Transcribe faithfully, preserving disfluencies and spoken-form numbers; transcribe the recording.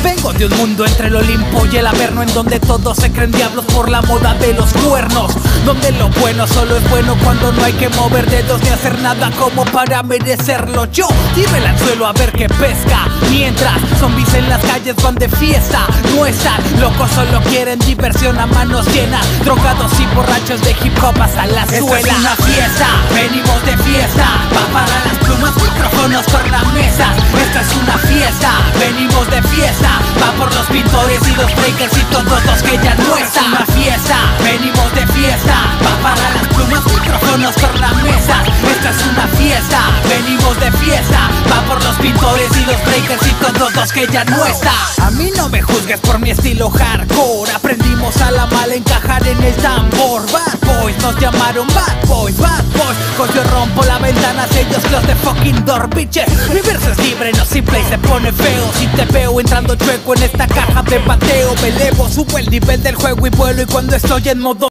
Vengo de un mundo entre el Olimpo y el Averno, en donde todos se creen diablos por la moda de los cuernos, donde lo bueno solo es bueno cuando no hay que mover dedos ni hacer nada como para merecerlo. Yo tírmela al suelo a ver qué pesca, mientras zombies en las calles van de fiesta. No están locos, solo quieren diversión a manos llenas, drogados y borrachos de hip hop hasta la suela. Esto es una fiesta, venimos de fiesta, va para las plumas, micrófonos, tornamesas. Esto es una fiesta, venimos de fiesta, va por los pintores y los breakers y todos los que ya no están. Una fiesta, venimos de fiesta, va para las plumas, micrófonos, tornamesas. Esto es una fiesta, venimos de fiesta, va por los pintores y los breakers y todos los que ya no están. A mí no me juzgues por mi estilo hardcore, aprendimos a la mala encajar en el tambor. Bad boys, nos llamaron bad boys, bad boys. Pues yo rompo la ventana, ellos close the fucking door, bitches. Mi verso es libre, no simple y se pone feo. Si te veo entrando chueco en esta caja de bateo, me elevo, subo el nivel del juego y vuelo. Y cuando estoy en modo